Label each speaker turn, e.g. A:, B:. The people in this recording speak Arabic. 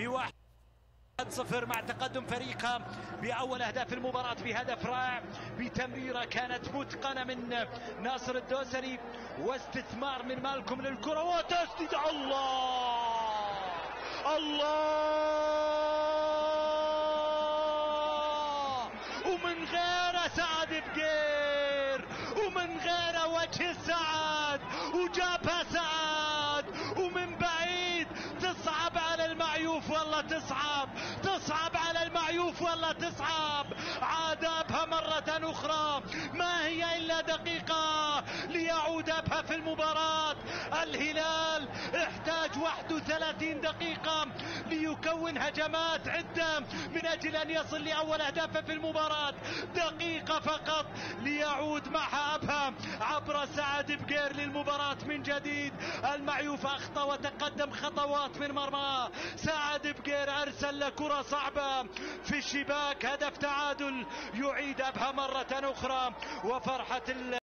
A: ب1-0 مع تقدم فريقه بأول أهداف المباراة بهدف رائع بتمريرة كانت متقنة من ناصر الدوسري واستثمار من مالكم للكرة وتسديد. الله ومن غير سعد بقير ومن غير وجه سعد وجابها سعد ومن بعيد تصعب على المعيوف والله تصعب على المعيوف والله تصعب. عادابها مرة أخرى ما هي إلا دقيقة ليعود أبها في المباراة. الهلال احتاج 31 دقيقة ليكون هجمات عدة من أجل أن يصل لأول أهدافه في المباراة. دقيقة فقط ليعود معها أبها عبر سعد بقير للمباراة من جديد. المعيوف أخطأ وتقدم خطوات من مرمى. سعد بقير أرسل لكرة صعبة في الشباك، هدف تعادل يعيد أبها مرة أخرى. وفرحة